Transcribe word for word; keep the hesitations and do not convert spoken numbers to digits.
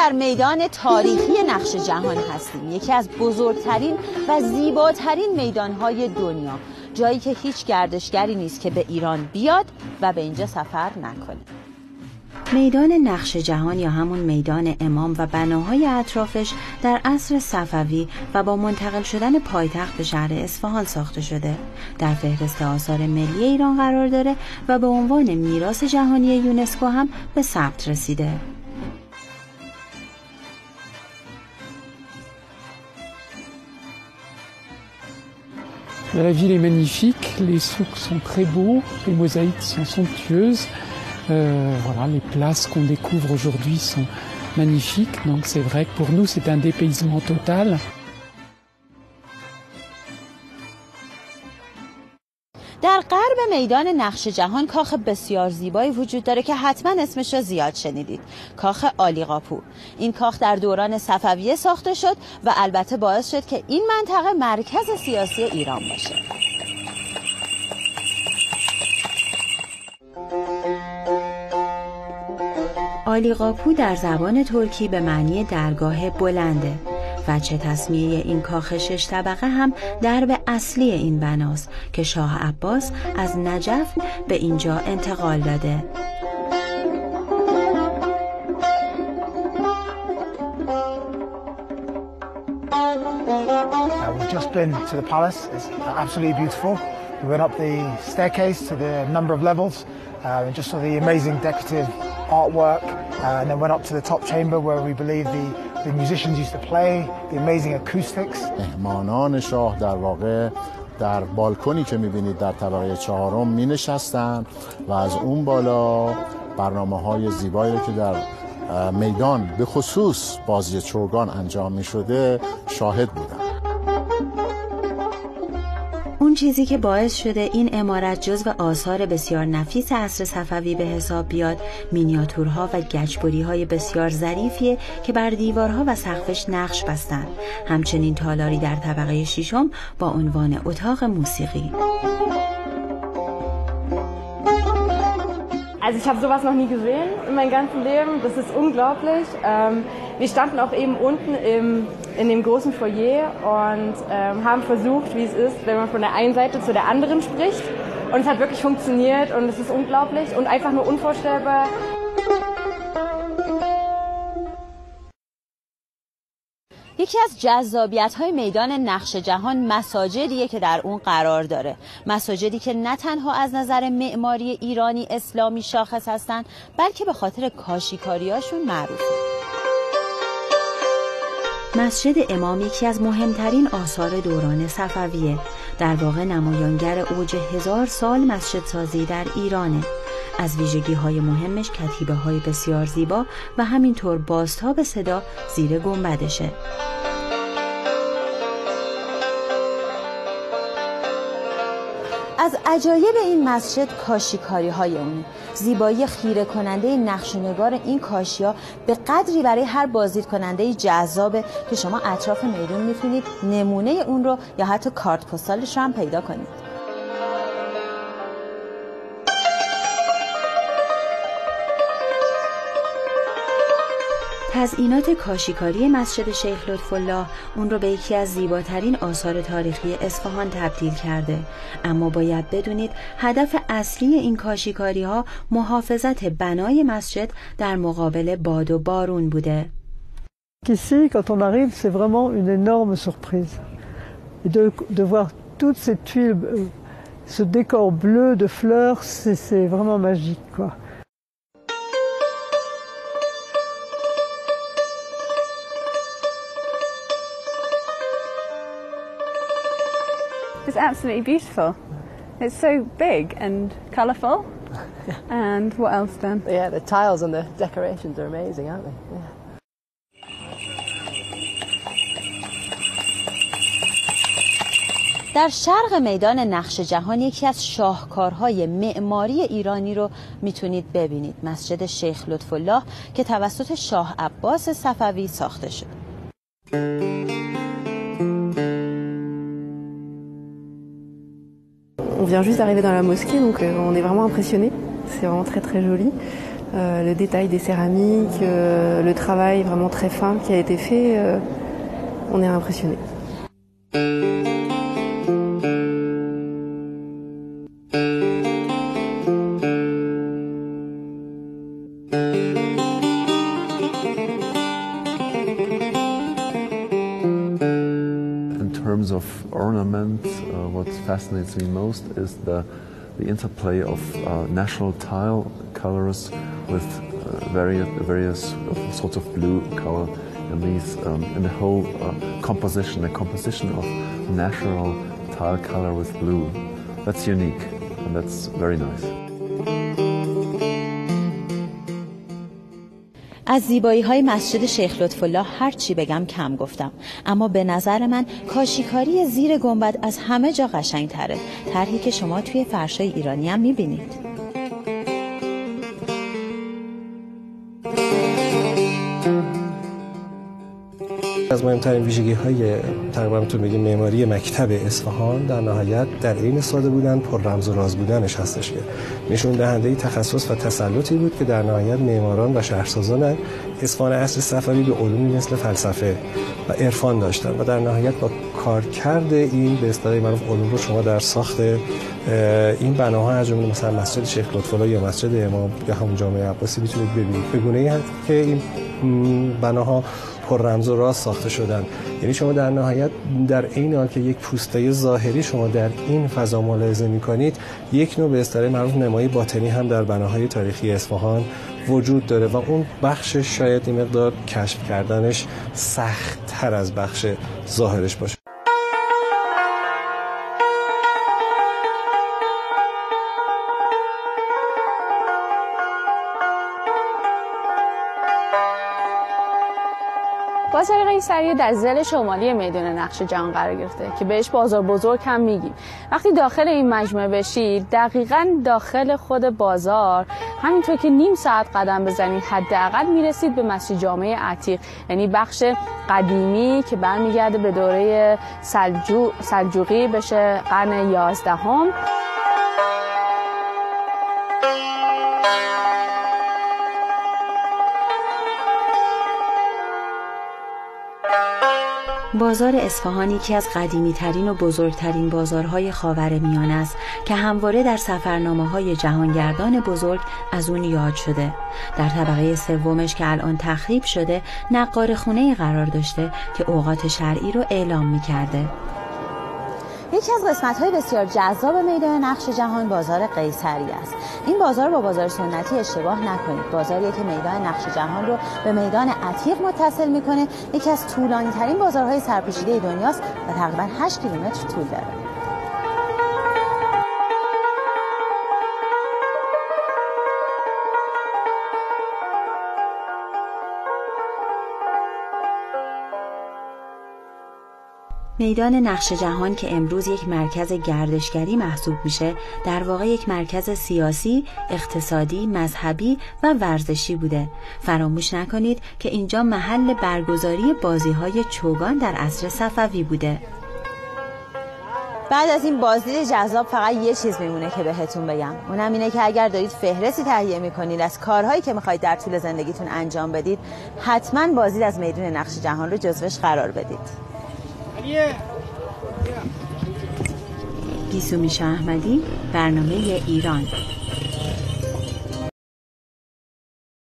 در میدان تاریخی نقش جهان هستیم، یکی از بزرگترین و زیباترین میدانهای دنیا، جایی که هیچ گردشگری نیست که به ایران بیاد و به اینجا سفر نکنه. میدان نقش جهان یا همون میدان امام و بناهای اطرافش در عصر صفوی و با منتقل شدن پایتخت به شهر اصفهان ساخته شده. در فهرست آثار ملی ایران قرار داره و به عنوان میراث جهانی یونسکو هم به ثبت رسیده. La ville est magnifique, les souks sont très beaux, les mosaïques sont somptueuses. Euh, voilà, les places qu'on découvre aujourd'hui sont magnifiques, donc c'est vrai que pour nous c'est un dépaysement total. در غرب میدان نقش جهان کاخ بسیار زیبایی وجود داره که حتما اسمش رو زیاد شنیدید، کاخ عالیقاپو. این کاخ در دوران صفویه ساخته شد و البته باعث شد که این منطقه مرکز سیاسی ایران باشه. عالیقاپو در زبان ترکی به معنی درگاه بلنده. وجه تسمیه این کاخ شش طبقه هم درب اصلی این بناست که شاه عباس از نجف به اینجا انتقال داده. Uh, we've just been to the palace. It's absolutely beautiful. We went up the staircase to the number of levels uh, and just saw the amazing decorative artwork uh, and then went up to the top chamber where we believe the, the musicians used to play, the amazing acoustics. مهمانان شاه در واقع در بالکنی که می‌بینید در طبقه چهارم می‌نشستند و از اون بالا برنامه‌های زیبایی که در میدان به خصوص بازی چوگان انجام می‌شده شاهد بودند. اون چیزی که باعث شده این عمارت جزو آثار بسیار نفیس عصر صفوی به حساب بیاد، مینیاتورها و گچبری‌های بسیار ظریفیه که بر دیوارها و سقفش نقش بستند. همچنین تالاری در طبقه ششم با عنوان اتاق موسیقی. Also ich habe sowas noch nie gesehen in meinem ganzen Leben. Das ist unglaublich. Ähm, wir standen auch eben unten im, in dem großen Foyer und ähm, haben versucht, wie es ist, wenn man von der einen Seite zu der anderen spricht. Und es hat wirklich funktioniert und es ist unglaublich und einfach nur unvorstellbar. یکی از جذابیت‌های میدان نقش جهان مساجدیه که در اون قرار داره. مساجدی که نه تنها از نظر معماری ایرانی اسلامی شاخص هستن، بلکه به خاطر کاشیکاریاشون معروفه. مسجد امام یکی از مهمترین آثار دوران صفویه. در واقع نمایانگر اوج هزار سال مسجد سازی در ایرانه. از ویژگی‌های مهمش کتیبه‌های بسیار زیبا و همینطور بازتاب صدا زیر گنبدشه. از عجایب این مسجد کاشیکاری های اونه. زیبایی خیره کننده نقش و نگار این کاشی‌ها به قدری برای هر بازدید کننده جذابه که شما اطراف میدون میتونید نمونه اون رو یا حتی کارت پستالش رو هم پیدا کنید. تزئینات کاشیکاری مسجد شیخ لطف‌الله اون رو به یکی از زیباترین آثار تاریخی اصفهان تبدیل کرده، اما باید بدونید هدف اصلی این کاشیکاری ها محافظت بنای مسجد در مقابل باد و بارون بوده. Ici, quand on arrive, c'est vraiment une énorme surprise. Et de, de voir toutes ces tuiles, ce décor bleu de fleurs, c'est, c'est vraiment magique, quoi. It's absolutely beautiful. It's so big and colourful. And what else then? Yeah, the tiles and the decorations are amazing, aren't they? Yeah. در شرق میدان نقش جهان یکی از شاهکارهای معماری ایرانی رو میتونید ببینید، مسجد شیخ لطف‌الله که توسط شاه عباس صفوی ساخته شد. On vient juste d'arriver dans la mosquée, donc euh, on est vraiment impressionnés. C'est vraiment très très joli. euh, le détail des céramiques, euh, le travail vraiment très fin qui a été fait, euh, on est impressionné. In terms of ornament, uh, what fascinates me most is the, the interplay of uh, natural tile colors with uh, various, various sorts of blue color in these, um, in the whole uh, composition, the composition of natural tile color with blue. That's unique and that's very nice. از زیبایی‌های مسجد شیخ لطف‌الله هر چی بگم کم گفتم، اما به نظر من کاشیکاری زیر گنبد از همه جا قشنگ‌تره، طرحی که شما توی فرش‌های ایرانی هم می‌بینید. از مهمترین ویژگی‌های تقریبا میتونم بگیم معماری مکتب اصفهان در نهایت در عین ساده بودن پر رمز و راز بودنش هستش که نشون دهنده تخصص و تسلطی بود که در نهایت معماران و شهرسازان اصفهان عصر صفوی به علومی مثل فلسفه و عرفان داشتن و در نهایت با کارکرد این به اصطلاح معروف علوم رو شما در ساخت این بناها از جمله مثلا مسجد شیخ لطف‌الله یا مسجد امام یا همون جامع عباسی میتونید ببینید به گونه‌ای هست که این بناها پر رمز و راز ساخته شدن. یعنی شما در نهایت در این حال که یک پوسته ظاهری شما در این فضا ملاحظه می‌کنید، یک نوع به اصطلاح معروف نمای باطنی هم در بناهای تاریخی اصفهان وجود داره و اون بخش شاید این مقدار کشف کردنش سخت‌تر از بخش ظاهرش باشه. بازار قیصریه در ضلع شمالی میدان نقش جهان قرار گرفته که بهش بازار بزرگ هم میگیم. وقتی داخل این مجموعه بشید، دقیقاً داخل خود بازار همینطور که نیم ساعت قدم بزنید حداقل میرسید به مسجد جامع عتیق، یعنی بخش قدیمی که برمیگرده به دوره سلجو... سلجوقی بشه قرن یازدهم. بازار اصفهان یکی از قدیمی‌ترین و بزرگترین بازارهای خاورمیانه است که همواره در سفرنامه‌های جهانگردان بزرگ از اون یاد شده. در طبقه سومش که الان تخریب شده، نقارخونه‌ای قرار داشته که اوقات شرعی رو اعلام می‌کرده. یکی از قسمت‌های بسیار جذاب میدان نقش جهان بازار قیصری است. این بازار با بازار سنتی اشتباه نکنید. بازاریه که میدان نقش جهان رو به میدان عتیق متصل میکنه. یکی از طولانی‌ترین بازارهای سرپوشیده دنیاست و تقریباً هشت کیلومتر طول داره. میدان نقش جهان که امروز یک مرکز گردشگری محسوب میشه، در واقع یک مرکز سیاسی، اقتصادی، مذهبی و ورزشی بوده. فراموش نکنید که اینجا محل برگزاری بازی‌های چوگان در عصر صفوی بوده. بعد از این بازدید جذاب فقط یه چیز میمونه که بهتون بگم، اونم اینه که اگر دارید فهرستی تهیه میکنید از کارهایی که میخواید در طول زندگیتون انجام بدید، حتما بازدید از میدان نقش جهان رو جزوش قرار بدید. گیسو میشه احمدی، برنامه ایران.